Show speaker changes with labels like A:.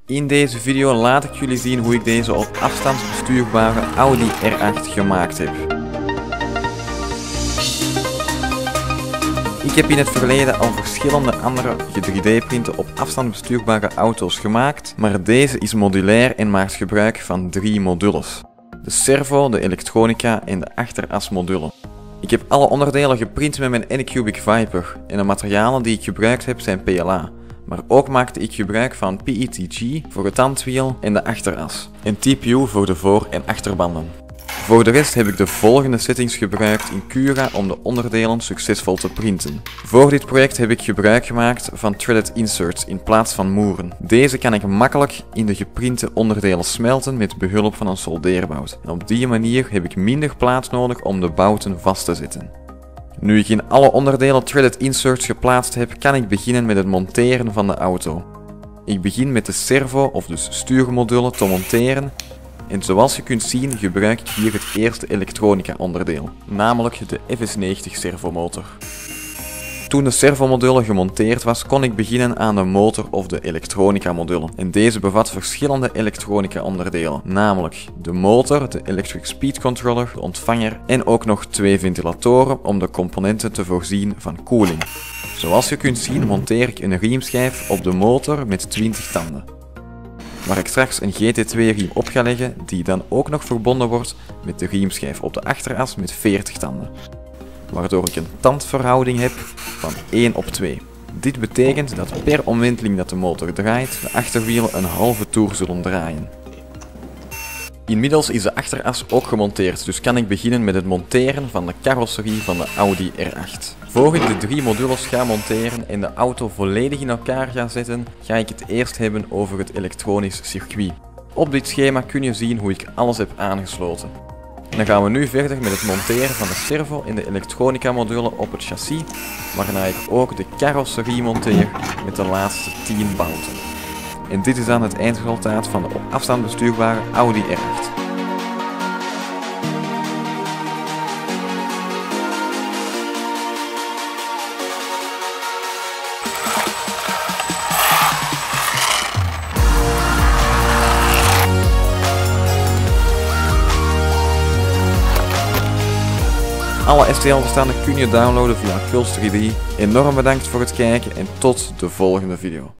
A: In deze video laat ik jullie zien hoe ik deze op afstandsbestuurbare Audi R8 gemaakt heb. Ik heb in het verleden al verschillende andere 3D-printen op afstand bestuurbare auto's gemaakt, maar deze is modulair en maakt gebruik van 3 modules. De servo, de elektronica en de achterasmodule. Ik heb alle onderdelen geprint met mijn Anycubic Viper en de materialen die ik gebruikt heb zijn PLA. Maar ook maakte ik gebruik van PETG voor het tandwiel en de achteras en TPU voor de voor- en achterbanden. Voor de rest heb ik de volgende settings gebruikt in Cura om de onderdelen succesvol te printen. Voor dit project heb ik gebruik gemaakt van threaded inserts in plaats van moeren. Deze kan ik makkelijk in de geprinte onderdelen smelten met behulp van een soldeerbout. En op die manier heb ik minder plaats nodig om de bouten vast te zetten. Nu ik in alle onderdelen threaded inserts geplaatst heb, kan ik beginnen met het monteren van de auto. Ik begin met de servo of dus stuurmodule te monteren. En zoals je kunt zien gebruik ik hier het eerste elektronica onderdeel, namelijk de FS90 servomotor. Toen de servomodule gemonteerd was, kon ik beginnen aan de motor of de elektronica module. En deze bevat verschillende elektronica onderdelen, namelijk de motor, de electric speed controller, de ontvanger en ook nog 2 ventilatoren om de componenten te voorzien van koeling. Zoals je kunt zien monteer ik een riemschijf op de motor met 20 tanden. Waar ik straks een GT2-riem op ga leggen, die dan ook nog verbonden wordt met de riemschijf op de achteras met 40 tanden. Waardoor ik een tandverhouding heb van 1:2. Dit betekent dat per omwenteling dat de motor draait, de achterwielen een halve toer zullen draaien. Inmiddels is de achteras ook gemonteerd, dus kan ik beginnen met het monteren van de carrosserie van de Audi R8. Voor ik de 3 modules ga monteren en de auto volledig in elkaar ga zetten, ga ik het eerst hebben over het elektronisch circuit. Op dit schema kun je zien hoe ik alles heb aangesloten. En dan gaan we nu verder met het monteren van de servo en de elektronica module op het chassis, waarna ik ook de carrosserie monteer met de laatste 10 bouten. En dit is dan het eindresultaat van de op afstand bestuurbare Audi R8. Alle STL-bestanden kun je downloaden via Kulst3D. Enorm bedankt voor het kijken en tot de volgende video.